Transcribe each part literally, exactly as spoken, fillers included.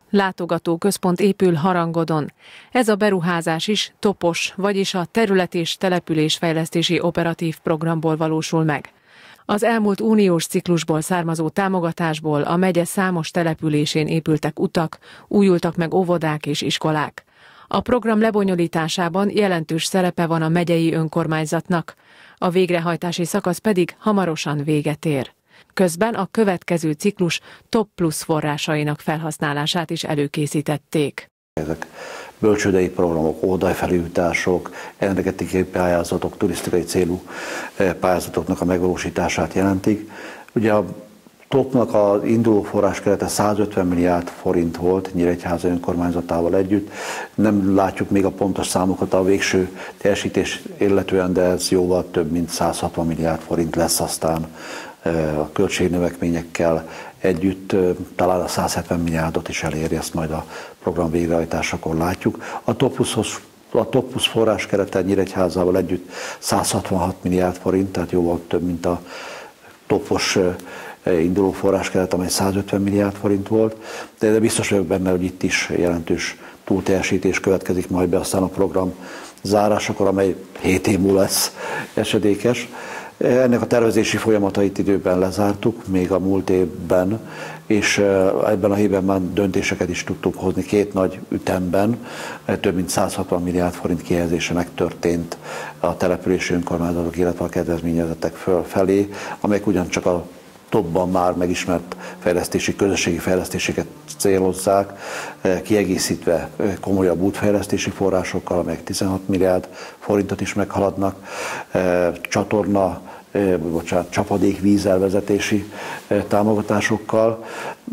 Látogatóközpont épül Harangodon. Ez a beruházás is TOPOS, vagyis a Terület- és Településfejlesztési Operatív Programból valósul meg. Az elmúlt uniós ciklusból származó támogatásból a megye számos településén épültek utak, újultak meg óvodák és iskolák. A program lebonyolításában jelentős szerepe van a megyei önkormányzatnak, a végrehajtási szakasz pedig hamarosan véget ér. Közben a következő ciklus TOP plusz forrásainak felhasználását is előkészítették. Ezek bölcsődei programok, óvodai-felújítások, energetikai pályázatok, turisztikai célú pályázatoknak a megvalósítását jelentik. Ugye a TOP-nak az induló forráskerete százötven milliárd forint volt Nyíregyháza önkormányzatával együtt. Nem látjuk még a pontos számokat a végső teljesítés illetően, de ez jóval több mint száz hatvan milliárd forint lesz aztán a költségnövekményekkel együtt, talán a száz hetven milliárdot is eléri, ezt majd a program végrehajtásakor látjuk. A TOP plusz, a TOP plusz forráskerete Nyíregyházával együtt száz hatvanhat milliárd forint, tehát jóval több, mint a topos induló forráskeret, amely százötven milliárd forint volt, de, de biztos vagyok benne, hogy itt is jelentős túlteljesítés következik majd be aztán a program zárásakor, amely hét év múlva lesz esedékes. Ennek a tervezési folyamatait időben lezártuk, még a múlt évben, és ebben a évben már döntéseket is tudtuk hozni két nagy ütemben. Több mint száz hatvan milliárd forint kihelyezése megtörtént a települési önkormányzatok, illetve a kedvezményezettek felé, amelyek ugyancsak a topban már megismert fejlesztési, közösségi fejlesztéseket célozzák, kiegészítve komolyabb útfejlesztési forrásokkal, amelyek tizenhat milliárd forintot is meghaladnak, csatorna, bocsánat, csapadékvíz elvezetési támogatásokkal.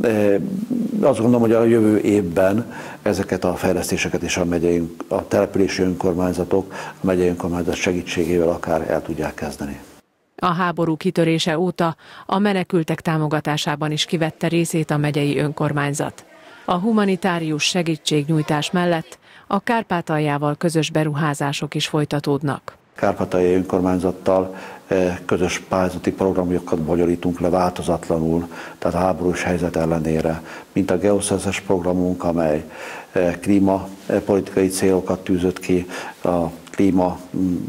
Azt gondolom, hogy a jövő évben ezeket a fejlesztéseket is a megyei, a települési önkormányzatok, a megyei önkormányzat segítségével akár el tudják kezdeni. A háború kitörése óta a menekültek támogatásában is kivette részét a megyei önkormányzat. A humanitárius segítségnyújtás mellett a Kárpátaljával közös beruházások is folytatódnak. Kárpátaljai önkormányzattal közös pályázati programokat bonyolítunk le változatlanul, tehát a háborús helyzet ellenére, mint a geoszeszes programunk, amely klímapolitikai célokat tűzött ki, a klíma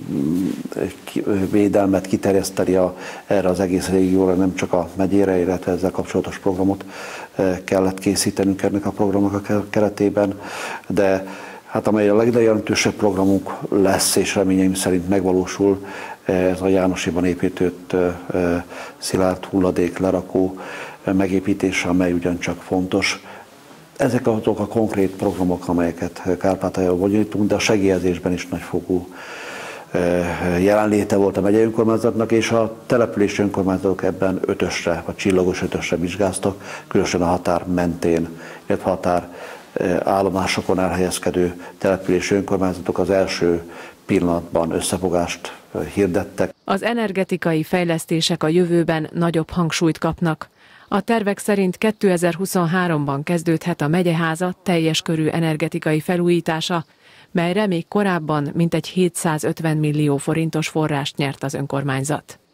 védelmet kiterjeszteni a, erre az egész régióra, nem csak a megyére, illetve ezzel kapcsolatos programot kellett készítenünk ennek a programnak a keretében, de hát amely a legjelentősebb programunk lesz, és reményeim szerint megvalósul, ez a Jánosiban épített szilárd hulladék lerakó megépítése, amely ugyancsak fontos. Ezek azok a konkrét programok, amelyeket Kárpátaljával bonyolítunk, de a segélyezésben is nagyfokú jelenléte volt a megyei önkormányzatnak, és a települési önkormányzatok ebben ötösre, vagy csillagos ötösre vizsgáztak, különösen a határ mentén, illetve határ állomásokon elhelyezkedő települési önkormányzatok az első pillanatban összefogást hirdettek. Az energetikai fejlesztések a jövőben nagyobb hangsúlyt kapnak. A tervek szerint kétezer-huszonháromban kezdődhet a megyeháza teljes körű energetikai felújítása, melyre még korábban mintegy hétszázötven millió forintos forrást nyert az önkormányzat.